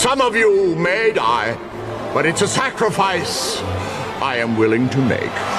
Some of you may die, but it's a sacrifice I am willing to make.